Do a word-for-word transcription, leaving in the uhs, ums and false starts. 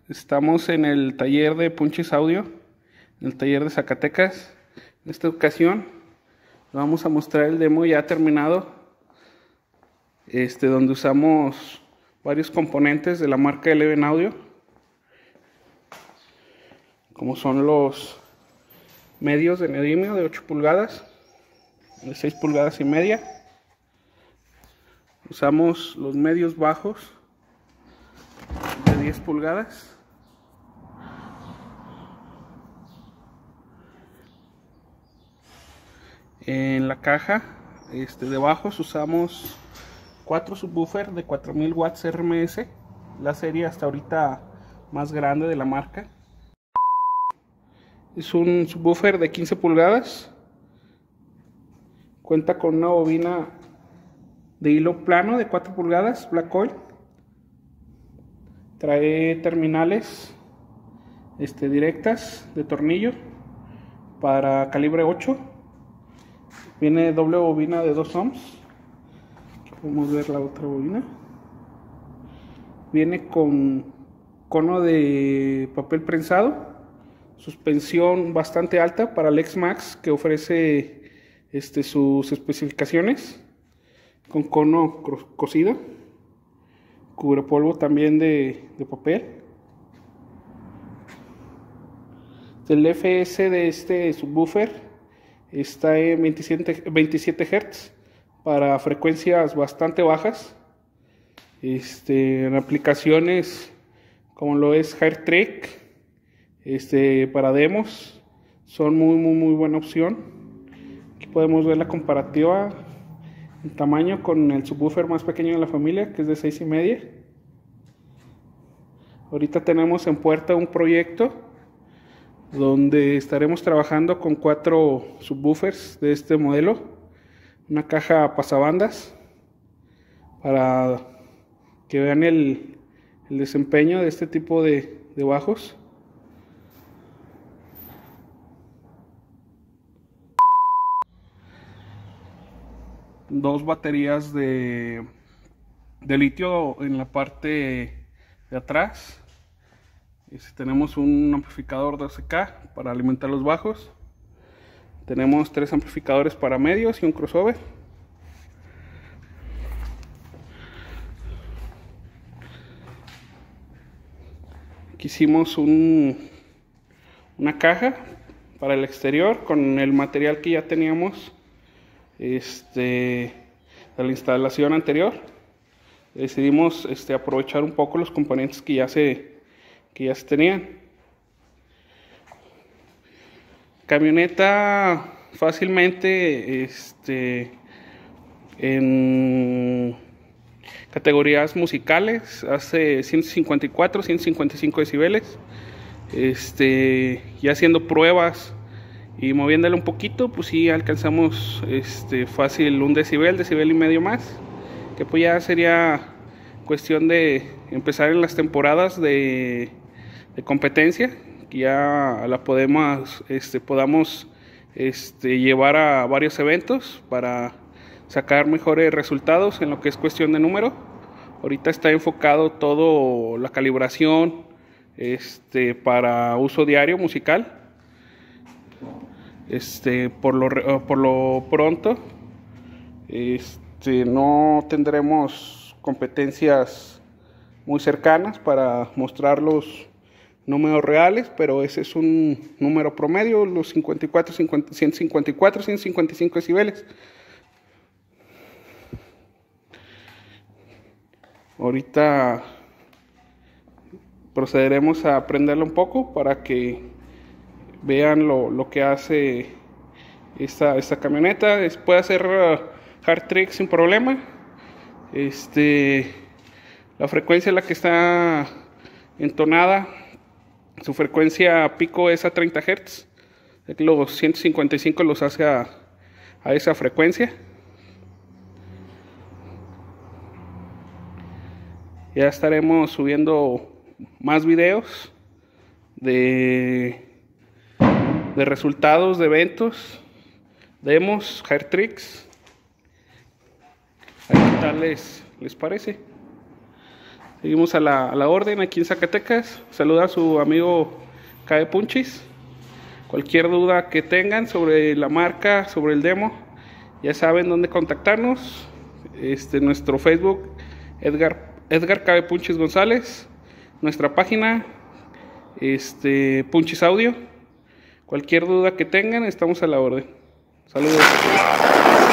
Estamos en el taller de Punches Audio, en el taller de Zacatecas. En esta ocasión vamos a mostrar el demo ya terminado, este, donde usamos varios componentes de la marca Eleven Audio, como son los medios de neodimio de ocho pulgadas, de seis pulgadas y media. Usamos los medios bajos de diez pulgadas. En la caja este, de bajos usamos cuatro subwoofers de cuatro mil watts R M S, la serie hasta ahorita más grande de la marca. Es un subwoofer de quince pulgadas, cuenta con una bobina de hilo plano de cuatro pulgadas, black coil. Trae terminales este, directas de tornillo para calibre ocho. Viene doble bobina de dos ohms. Aquí podemos ver la otra bobina. Viene con cono de papel prensado, suspensión bastante alta para el X-Max, que ofrece este, sus especificaciones, con cono cosido, cubrepolvo también de, de papel. El F S de este subwoofer está en veintisiete hertz para frecuencias bastante bajas. Este, en aplicaciones como lo es HairTrack, este, para demos, son muy muy muy buena opción. Aquí podemos ver la comparativa en tamaño con el subwoofer más pequeño de la familia, que es de seis y media. Ahorita tenemos en puerta un proyecto donde estaremos trabajando con cuatro subwoofers de este modelo, una caja pasabandas, para que vean el, el desempeño de este tipo de, de bajos. Dos baterías de, de litio en la parte de atrás. Este, tenemos un amplificador doce K para alimentar los bajos. Tenemos tres amplificadores para medios y un crossover. Aquí hicimos un, una caja para el exterior con el material que ya teníamos este, de la instalación anterior. Decidimos este, aprovechar un poco los componentes que ya se que ya se tenían. Camioneta fácilmente este, en categorías musicales hace ciento cincuenta y cuatro, ciento cincuenta y cinco decibeles. Este, ya haciendo pruebas y moviéndole un poquito, pues sí alcanzamos este, fácil un decibel, decibel y medio más, que pues ya sería cuestión de empezar en las temporadas de, de competencia, que ya la podemos, este, podamos este, llevar a varios eventos para sacar mejores resultados en lo que es cuestión de número. Ahorita está enfocado todo la calibración este, para uso diario musical. Este, por lo, por lo pronto este, no tendremos competencias muy cercanas para mostrar los números reales, pero ese es un número promedio, los cincuenta y cuatro, cincuenta, ciento cincuenta y cuatro, ciento cincuenta y cinco decibeles. Ahorita procederemos a prenderlo un poco para que vean lo, lo que hace esta, esta camioneta. Es, puede hacer uh, hard trick sin problema. Este, la frecuencia en la que está entonada, su frecuencia pico es a treinta hertz. Los ciento cincuenta y cinco los hace a, a esa frecuencia. Ya estaremos subiendo más videos de, de resultados de eventos, demos, hair tricks. ¿Qué tal les, les parece? Seguimos a la, a la orden aquí en Zacatecas. Saluda a su amigo Cabe Punchis. Cualquier duda que tengan sobre la marca, sobre el demo, ya saben dónde contactarnos. Este, nuestro Facebook, Edgar, Edgar Cabe Punchis González. Nuestra página, este, Punchis Audio. Cualquier duda que tengan, estamos a la orden. Saludos.